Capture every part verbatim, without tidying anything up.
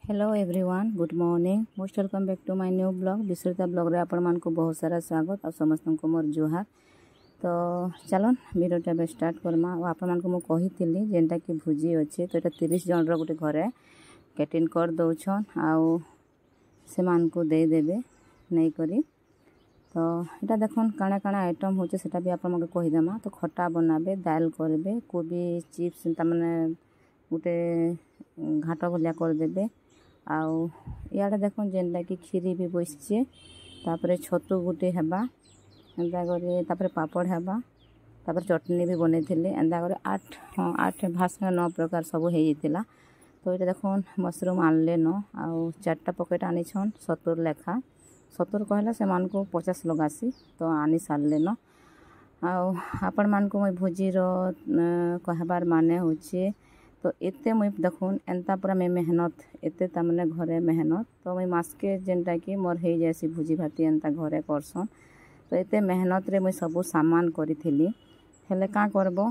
Hello everyone, good morning, most welcome back to my new blog विश्रिता blog रे आपण मानक बहुत सारा स्वागत और समस्त को मोर जुहार। तो चलन वीडियोटा स्टार्ट करमा। आपण मानक मु कहितली जेनटा कि भुजी अच्छे तो ये तीस जन रो गोटे घरे कैटरिंग कर दौछन आउ से मान को दे देबे नहीं करी। तो यहाँ देखुन काଣା काଣା आइटम होचे सेटा भी आपण मके कहिदेमा। तो खट्टा बनाबे, दाल करबे, कोबी चिप्स तमने गोटे घाट भलिया करदेबे। आउ इे देख जेनटा कि खीरी भी बसचे, तापर छतु गुटे हेबा एंता करे, तापर पापड़ हेबा, तापर चटनी भी बने थे एंता करे आठ हाँ आठ भास नौ प्रकार सब हो जाता। तो ये देख मशरूम आनले न आउ चार्टा पकेट आनी छन सत्तर लेखा। सत्तर कहला से मान को पचास लगासी तो आनी सारे न। आउ आपण मान को मुई भोजी कहबार माने होचे तो एते मुई देखुन एंता पूरा मैं मेहनत एते तमने घरे मेहनत। तो मुई मास्के जेनटा कि मोर हो जासी भुजी भाती एंता घरे करसन। तो एते मेहनत रे मुई सबू सामान करी थी हेले का करबो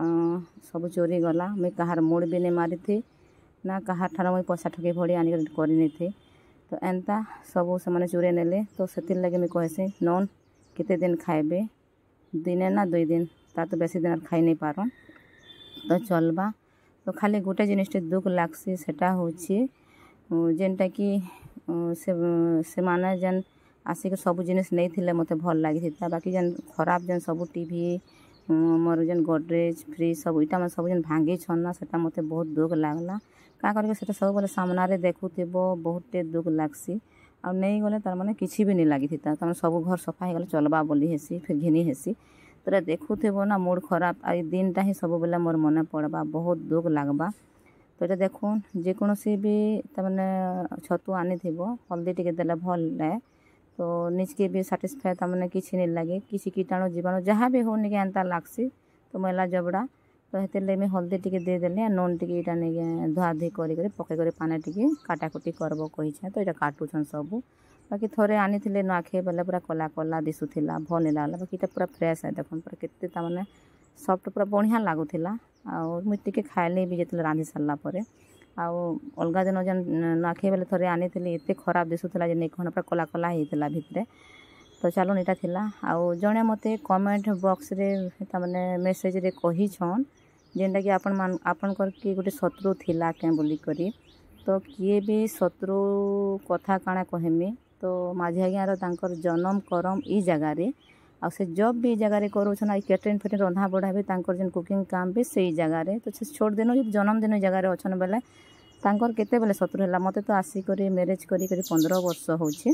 सब चोरी गला। मुई कहार मुड़ भी नहीं मारी थी ना कहार ठार मुई पैसा ठके भड़ी आनी करी नहीं थी। तो एंता सबू से माने चोरी नेले। तो सेतिर लगे मुई कहसी नन केते दिन खाइबे, दिने ना दुई दिन, ता तो बेसी दिन खाई नहीं पारन तो चलबा। तो खाली गोटे जिनिस दुख लागसी सेटा होची जेनटा कि से से माने जेन आसिक सब जिनिस नहीं थिले मते भल लागी था। बाकी जेन खराब जेन सब टीवी मोर जेन गोदरेज फ्रिज सब इटा मैं सब जेन भांगी छन ना सेटा मते बहुत दुख लागला। का करके सेटा सब बोले सामना रे देखुथिबो बहुते दुख लागसी आ नहीं गले तार माने किछि भी नहीं लागी था। तार सब घर सफा हो गले चलबा बोली हेसी फिर घिनी हेसी तो देखुथिबो ना मूड खराब आ दिनटा ही सब बेले मोर मने पड़बा बहुत दुख लागबा। तो ये देखुन जेकोसी भी तमने छतु आनी थिबो हल्दी टिके देले भल लाए तो निजके भी साटिस्फाई तमने किछि नहीं लगे किसी कीटाणु जीवाणु जहाँ भी हो निके एंता लागसी तो मैला जबड़ा। तो हेते ले मैं हल्दी टिके दे देले नून टिके इटा नहीं धुआ धुई करी करी पके करी पानी टिके काटाकुटी करबो कहिछे। तो ये काटुछन सब। बाकी थोड़े आनी थे नुआखे बेले पूरा कला कला दिशुला भल नहीं लगला। बाकी इटा पूरा फ्रेश है देखुन पूरा केते तामने सॉफ्ट पूरा बढ़िया लगुला। आउ मुझे टिके खाइले भी जिते रांधि सारा पर आउ अलग दिन जेन नुआखे बेले थोड़े आनी थे एत खराब दिशुला जे नहीं कहना पूरा कला कला होता भितर। तो चलो इटा थिला। आउ जड़े मते कमेंट बॉक्स रे तमने मेसेज रे कही छन जेनटा कि आपण मान आपनकर कि गोटे शत्रु थिला के बोली करी। तो किए भी शत्रु कथा काना कहमी तो माझी आज्ञार तांकर जन्म करम ई जगार आ से जब भी जगार करूछन आई कैटरिंग फेटरिंग रंधा बढ़ा भी तांकर जेन कुकिंग काम भी सही जगार। तो से छोट दिन जो जन्मदिन जगार अच्छन बेले तांकर केते बेले शत्रु हैला मते तो आसी करी मैरिज करी करी पंद्रह वर्ष होछि।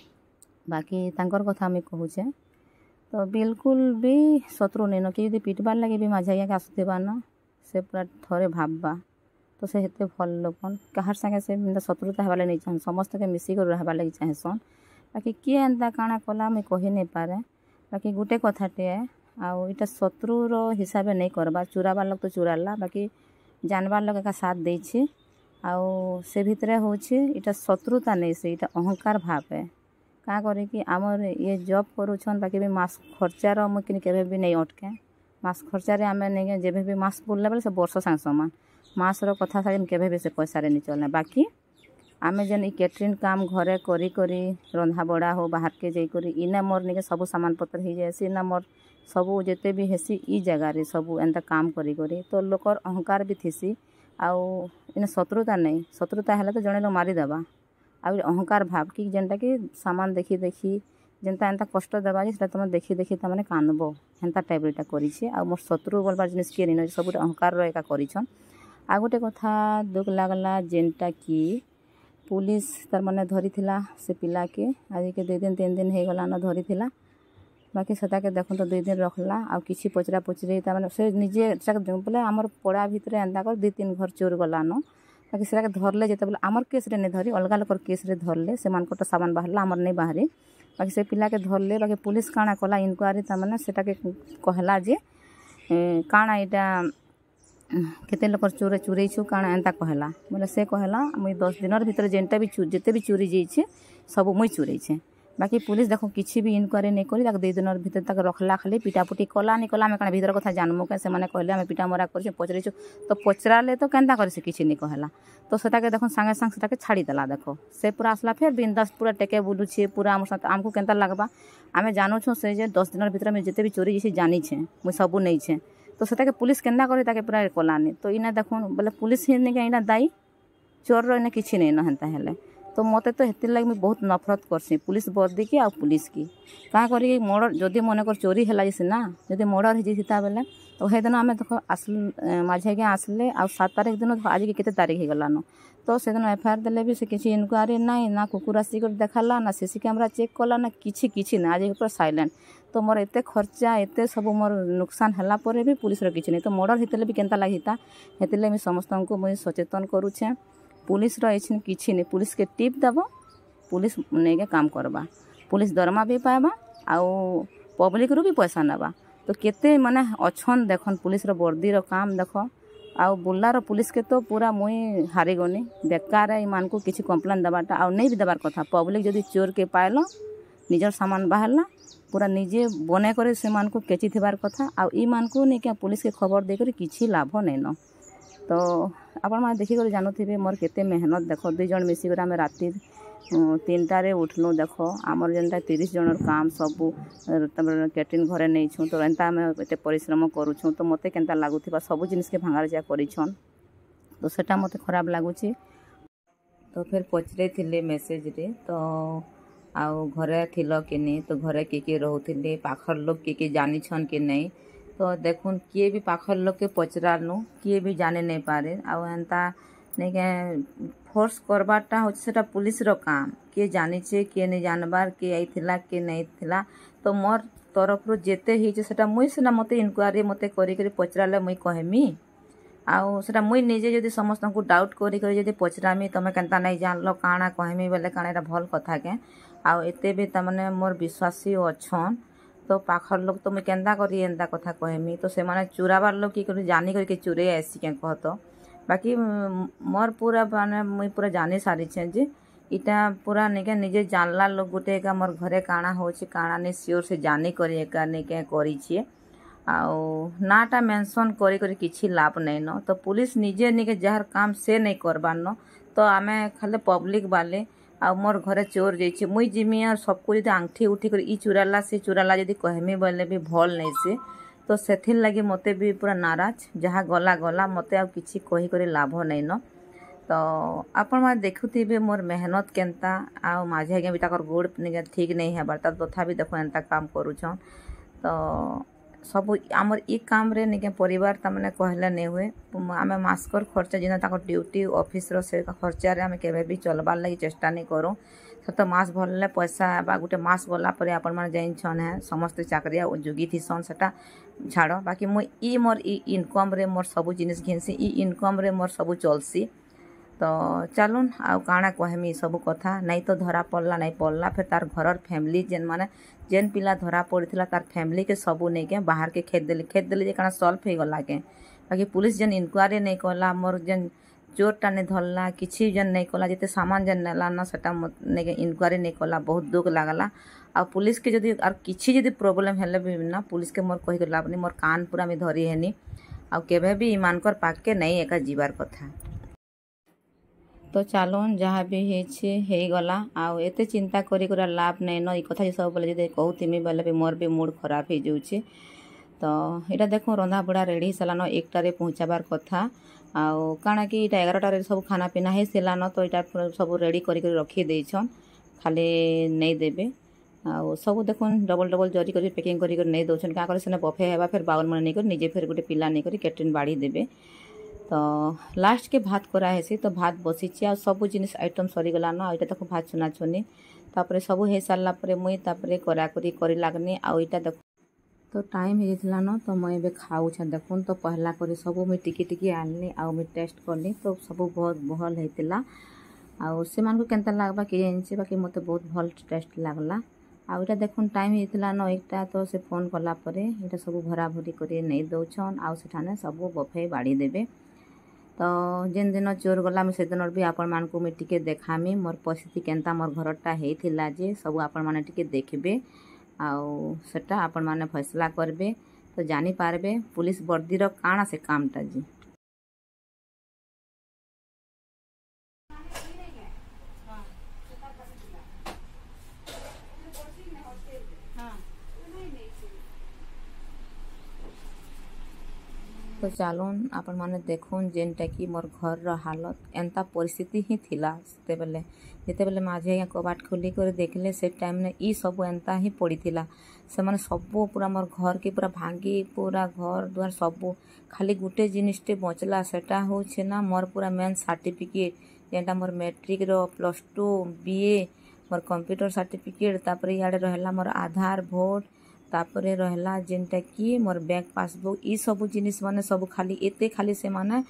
बाकी तांकर कथा आम कहूचे तो बिल्कुल भी शत्रु नहीं न कि यदि पिटबार लगे भी माझी आज्ञा के आसुथिबा न से पूरा थोड़े भाबबा तो से हेते भल लोकन कहार संगे से शत्रुता हेबार नहीं चाहन समस्त के मिसिक रहबार लगी चाहेसन। बाकी किए एंता काଣା कला मुई कही नहीं पारे। बाकी गोटे कथाटे आउ इटा शत्रुर हिसाब नहीं करबा चुराबार लोग तो चुराला बाकी जानबार लोग का साथ देछि आउ से भितरे होछि इटा शत्रुता नहीं से इटा अहंकार भाव है। का करे कि आमर ये जॉब करूछन बाकी भी मास खर्चार मुझे केबे भी नहीं अटके मास खर्चारे आम नहीं जेबे भी मास बुलला बेले से वर्ष सांगे समान मासर कथा सारी केबे भी से पैसा नहीं चलना। बाकी आमे जेन ई कैटरिंग काम घरे करी करी रंधा बड़ा हो बाहर के जाई करी इना मोर निके सब सामान पत्र हो जाए इना मोर सबू जेते भी हेसी ई जगार सबू एंता काम करी करी तो लोकर अहंकार भी थीसी आउ इन शत्रुता नहीं शत्रुता है तो जड़े लोग मारिदेवा आ अहंकार भाव कि जेनटा कि सामान देखी देखी जेनता एंता कष्ट देवा जे तुम देखी देखी तमें कानब हेन्ता टाइप इटा करी आ मोर शत्रु बोलबार जिनिस किए नहीं सब अहंकार एका करिछन। आ गोटे कथा दुख लागला जेनटा कि पुलिस तार माने धरी थिला से पिला के आज के दुई दिन तीन दिन हो गला न धरी थिला। बाकी सेटा के देखो तो दुई दिन रखला आ किछि पचरा पचरी तार माने से निजे बोले आमर पड़ा भितर एंता कर दुई तीन घर चोर गला न। बाकी सेटा के धरले जेते बोले आमर केस रे नहीं धरी अलग लोकर केस रे धरले से मानकर सामान बाहरला आमर नहीं बाहरी। बाकी से पिला के धरले बाकी पुलिस काଣା कला इनक्वारी तार माने सेटा के कहला जे काଣା इटा केते लोकर चोर चुरई छु काଣା एंता कहला बोले से कहला मुई दस दिन भीतर जेनटा भी जिते भी चोरी जाइए सब मुई चुरई छे। बाकी पुलिस देखो किसी भी इनक्वारी नहीं करी दुई दिन भीतर तक रखला खाली पिटापुटी कला नहीं कला आम क्या भीतर कथा जानमु क्या से कहले आम पिटा मरा कर पचरु तो पचराले तो केन्ता कर से किसी नहीं कहला तो सेटा के देखो सांगे सांगे सेटा छाड़ीदेला देख से पूरा आसला फिर बिंदास पूरा टेके बुलूचे पूरा आम साथ आमको केन्ता लगवा आम जानूँ से जे दस दिन भीतर मुझे जिते भी चोरी जैसे जानी छे मुझे सबू नहीं छे तो सेटा पुलिस केन्ता करे पूरा कलानी तो इना देखो बोले पुलिस ही नहीं इना दायी चोर इना किसी नहीं नहेंता हेले तो मत तो हेतिर लगे मुझे बहुत नफरत करसी पुलिस बर्दी की आ पुलिस की क्या करी मर्डर जदि मनकर चोरी है सीना जदि मर्डर हो जाता बेले तो से दिन आम देख आस माझे आज्ञा आसले आ सात तारीख दिन आज के केते तारीख होगलान तो से दिन एफआईआर देले भी से किसी इनक्वारी ना ना कुकुर आसिक देखाला ना सीसी कैमरा चेक कला ना किसी किसी ना आज पूरा साइलेंट तो मोर एते खर्चा एते सब मोर नुकसान हला पर भी पुलिस रो किछि नहीं तो मर्डर होते भी केन्ता लगिता हेतिले मुझे समस्त को मुझे सचेतन करुछे पुलिस रही किसी नहीं पुलिस के टिप देव पुलिस नहीं काम करवा पुलिस दरमा भी पाइबा आउ पब्लिक रू भी पैसा नेबा तो केते माने अच्छन देखन पुलिस रो वर्दी रो काम देख आउ बुल्लार पुलिस के तो पूरा मुई हारी गनी बेकार ईमान को किसी कंप्लेन देवाटा आउ नहीं भी देवार कथा पब्लिक जदि चोर के पाइल निजर सामान बाहरला पूरा निजे बने करे से मान को केची थिबार कथा आउ ई मान को नहीं क्या पुलिस के खबर देकर किसी लाभ नहीं न तो आपण मैंने देखिक जानूे मोर केते मेहनत देख दुई जन मिसिक आम राति तीन टारे उठलु देख आमर जेनटा तीस जन काम सबू कैटरिंग घरे नहीं छूँ तो एंता आम एत परिश्रम करुँ तो मत के लगुवा सब जिनिस के भांगार जा कर तो सेटा मत खराब लगुच तो फिर पचरे थिले मेसेज रे तो आउ घरे थिल कि नहीं तो घरे किए किए रोते पाखर लोग किए किए जानी छन कि नहीं तो देखुन किए भी पाखर लोग के पचरालु किए भी जाने नहीं पारे आउ एंता नहीं के फोर्स करवाटा होता पुलिस रो काम किए जानी छे किए नहीं जानबार किए आईथिला किए नहीं थिला तो मोर तरफ रो जेते ही सेटा मुई सेना मते इनक्वारी मते करी करी पचराले मुई कहमी आउ सेटा मुई निजे जदि समस्त को डाउट करी करी जदि पचरामी तमे केनता नहीं जानलो काना कहमी बेले काना एटा भल कथा के आउ एते भी तमने मोर विश्वासी अच्छन तो पाखर लोग तो मुझे केन्दा करी एंता कथा कहमी तो से माने चुराबार लोग कि करी जानी करके चुरे आसी क्या कह तो बाकी मोर पूरा माने मुई पूरा जानी सारी छे जे इटा पूरा नहीं क्या निजे जानला लोग गोटे का मोर घरे काना हो काना नहीं सियोर से जानी करी एका नहीं क्या करी आउ नाटा मेंशन करी करी किछि लाभ नहीं न तो पुलिस निजे निके जार काम से नहीं करबार न तो आमे खाली पब्लिक वाले आ मोर घरे चोर जाइए मुई जिमी और सबको जब आंगठी उठी कर ई चुराला से चुराला जदि कहमी बोले भी भल नहीं से तो से लगी मते भी पूरा नाराज जहाँ गला गला मते आ किछि कही करे लाभ नहीं न तो आपण मैंने देखुथे मोर मेहनत केन्ता आ माझे आज्ञा भी ताकर गोड़ ठीक नहीं है बार तथा भी देखो एंता काम करुछन तो सब आमर ई काम रे निके परिवार तमने कहले नहीं हुए आमे मास्कर खर्चा जिना ताको ड्यूटी ऑफिस रो से खर्चा रे आमे केबे भी चलबार लगी चेष्टा नहीं करूँ से तो मास भरले पैसा बा गोटे मास गला पर आपण माने जाइन छन है समस्त चाकरिया जोगी थीसन सेटा छाड़ बाकी मुई ई मोर ई इनकम रे मोर सब जिनिस घिनसी ई इनकम रे मोर सब चलसी तो चलुन आउ काଣା कहमी सब कथा नहीं तो धरा पड़ला नहीं पड़ला फिर तार घर फैमिली जेन माने जेन पिला धरा पड़ता तार फैमिली के सबू नहीं के बाहर के खेत देली खेत देली काଣା सॉल्व हो गला के बाकी पुलिस जेन इनक्वारी नहीं कला मोर जेन चोरटा नहीं धरला किसी जेन नहीं कला जिते सामान जेन नेला ना सेटा नहीं इनक्वारी नहीं कला बहुत दुख लागला आ पुलिस के जदि आर किसी जदि प्रॉब्लम हेले भी ना पुलिस के मोर कही लाभ नहीं मोर कान पूरा मी धरी हेनी आ केबे भी ईमानकर पाक के नहीं एका जीवार कथा तो चलन जहाँ भी होगला आउ एते चिंता करी करा लाभ नहीं न कथा सब बोले जब कहूमी बोले भी मोर भी मूड खराब हो जाऊे तो यहाँ देखो रंधा बुढ़ा रेडी सारान एकटारे पहुँचाबार कथा आउ काଣା कि इटा एगारटारे सब खाना पीना हो सारान तो यहाँ सब रेडी करी रखी देछन खाली नहीं देबे आउ सब देखुन डबल डबल जरी कर पैकिंग कर नहीं दौन क्या करे बफे हेबा फिर बाउन मन नहीं निजे फिर गोटे पिला नहीं कैटरिन बाड़ी देबे तो लास्ट के भात कराहेसी तो भात बसीची आ सब जिनिस आइटम सरीगला न यहाँ देखो भात चुना चुनी तापर सब हो सारापर मुई तापर कराकरी कर लगनी आउ यहाँ देख तो टाइम हो जाता न तो मुझे एवं खाऊे देखुन तो पहला कर सब मुझे टिकी टिकी आनली आउ मुझे टेस्ट करनी तो सब बहुत भल होता आउ से केन्ता लगवा कि जानसी बाकी मत बहुत भल टेस्ट लगला आउ यहाँ देखुन टाइम होता न एकटा तो से फोन कलापर यहाँ सब भरा भरी कर नहीं दौन आउ सेठाने सब बफे बाड़ी देबे तो जिन दिन चोर गला मुझे से दिन भी आपण मानकु मुझे टिके देखामी मोर परिस्थिति केनता मोर घरटा होता जे सब आपण माने टिके देखबे आउ सेटा आपण माने फैसला करबे तो जानी पारबे पुलिस वर्दीर काଣା से कामटा जी। तो चलून आपण माने देखुन जेनटा कि मोर घर रो हालत एंता परिस्थिति ही थिला से बेले जेते बेले माझे या कबाट खोली कर देखले से टाइम ने ई सब एंता ही पड़ी थिला से माने सब पूरा मोर घर के पूरा भांगी पूरा घर द्वार सब खाली गुटे जिनिसटे बचला सेटा होछे ना मोर पूरा मेन सर्टिफिकेट जेनटा मोर मैट्रिक रो प्लस टू बीए मोर कंप्यूटर सर्टिफिकेट तापर याडे रहला मोर आधार वोट तापरे रहला जेनटा कि मोर बैंक पासबुक ई सब जिनिस माने सब खाली एते खाली से माने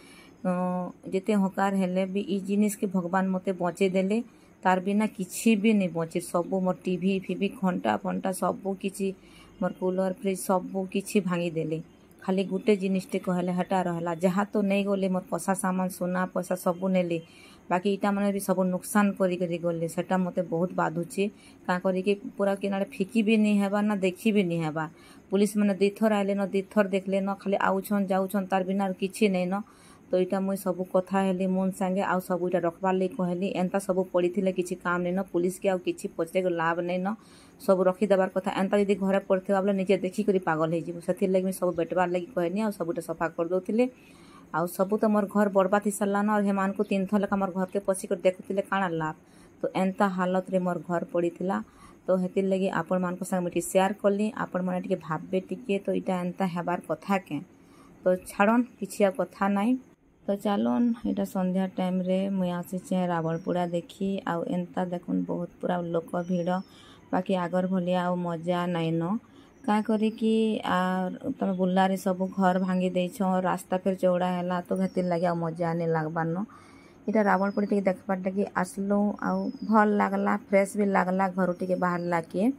जेते हकार हेले भी ई जिनिस के भगवान मते बचे देले तार बिना किछि भी नहीं बचे सब मोर टीवी फीवी घंटा फंटा सब किछि मोर कूलर फ्रिज सब किछि भांगी देले खाली गुटे जिनिसटे कहले हटा रहला जहाँ तो नहीं गले मोर पैसा सामान सोना पैसा सब नेले बाकी इटा मैंने भी सब नुकसान करी करी गले सेटा मते बहुत बाधुचे का करी के पूरा किनारे फिकी भी नहीं हेबा ना देखी भी नहीं हेबा पुलिस मैंने दी थर आइले न दी थर देखले न खाली आउछन जाउछन तार बिना किछि नहीं न तो इटा मुई सब कथा हेली मन संगे आ सब इटा रखबार लई कहली एंता सब पड़ीथिले किछि काम नहीं न पुलिस के आ किछि पचे लाभ नहीं न सब रखी देबार कथा एंता यदि घरे पड़थिबा बोले निजे देखी करी पागल हे जिवो सेथिर लागि सब बेटबार लागि कहनी आ सबटा सफा कर दोथिले आ सब तो मोर घर बर्बाद ही सारा न और हेमान को तीन थर लेखा मोर घर के पशी कर देखुले काଣା लाभ तो एंता हालत रे मोर घर पड़ी थिला तो हेतिर लगी आपण मान संग मुझे शेयर कली आपण माने टिके भाबे टिके तो इटा एंता हेबार कथा के तो छाड़न किछि आ कथा नाई तो चलन इटा संध्या टाइम रे मुई आसी रावणपुरा देखी आ एंता देखुन बहुत पूरा लोक भीड़ बाकी आगर भलिया आ मजा नाई न का करी कि तुम बुल्लारे सब घर भांगी देछ रास्ता फिर चौड़ा है तो हेतिर लगे आ मजा नहीं लगबार न इटा रावणपुर टे देखबार लगे आसलु आ भल लगला फ्रेश भी लगला घर टे बाहर के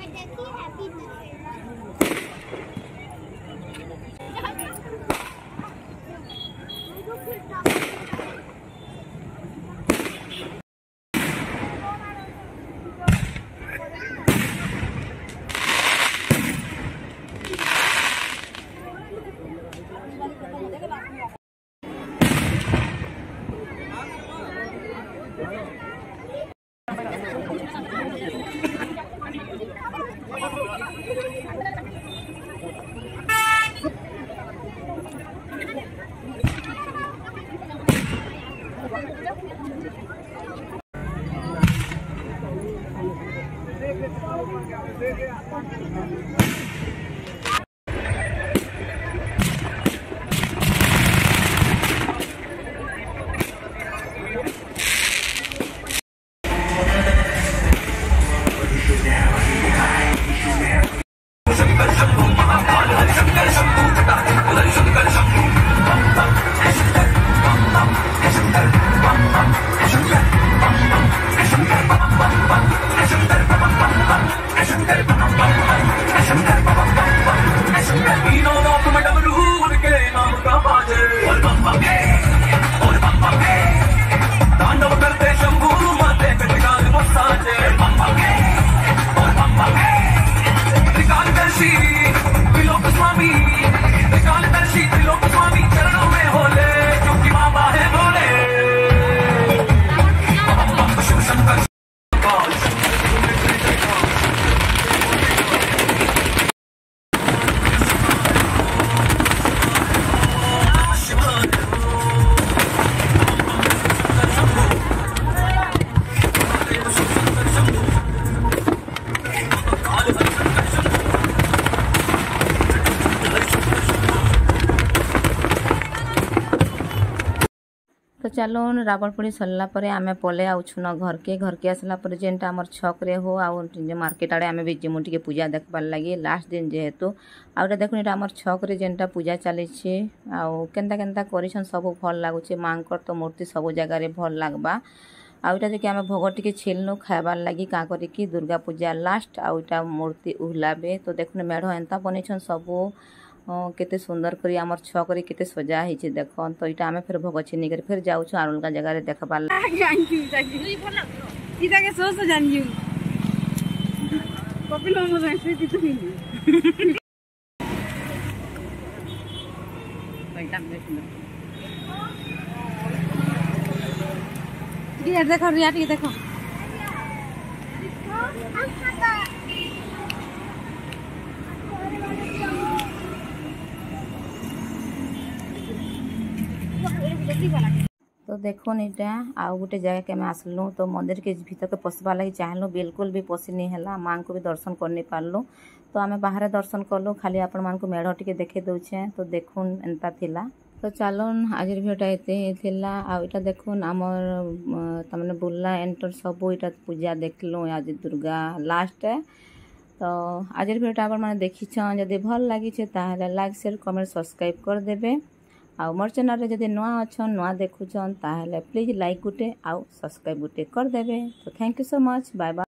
तो चलो रावणपुरी सरला परे आमे पले आउछु न घर के घर के आसला पर जेनटा हमर छक रे हो आ मार्केट आड़े आमे भी जिमु टिके पूजा देखबार लगे लास्ट दिन जेहेतु आउटा देखुन एटा हमर छक रे जेनटा पूजा चली छे आ केनता केनता करिसन सब भल लागुचे मांकर तो मूर्ति सब जगह रे भल लागबा आउटा जे कि आमे भोग टिके छिलनु खाइबार लगी का करी कि दुर्गा पूजा लास्ट आउटा मूर्ति उहलाबे तो देखुन मेढ़ एंता बनेछन सब केते सुंदर करी आमर छ करी केते सजा हिचे देखो। तो इटा आमे फिर भोग चिनी कर फिर जाऊ आर अलग जगह रे देखबा सीधा के सो सो जान जू कपिल मोमो से तितु हिंदी बैठा में सुंदर ये देखो रिया टी देखो तो देखो इटा आउ गोटे जगह के आसलु तो मंदिर के भीतर के पशवा लगी चाहलु बिल्कुल भी पशि नहीं है माँ को भी दर्शन कर नहीं पार्लु। तो आम बाहर दर्शन कलु खाली आपण मान को मेढ़ टिके देखे दौचे। तो देखुन एंता थिला। तो चलन आज भिडियोटा एते आटा देखुन आमर तमने बुला एंटर सब इटा पूजा देखलु आज दुर्गा लास्ट। तो आज भिडियोटा आपण माने देखिछन जदि भल लागी छे ताहले लाइक शेयर कमेंट सब्सक्राइब कर देबे। आउ मोर चैनल रे जदि नुआ अछन नुआ देखुछन ताहले प्लीज लाइक गुटे आउ सब्सक्राइब गुटे कर देबे। तो thank you so much bye bye.